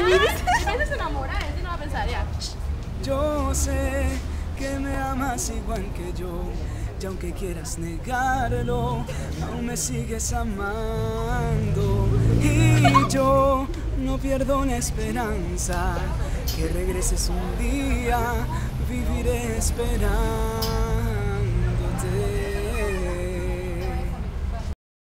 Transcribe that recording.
Él se enamora, él no va a pensar ya. Yo sé que me amas igual que yo, y aunque quieras negarlo, aún me sigues amando. Y yo no pierdo la esperanza que regreses un día, viviré esperando.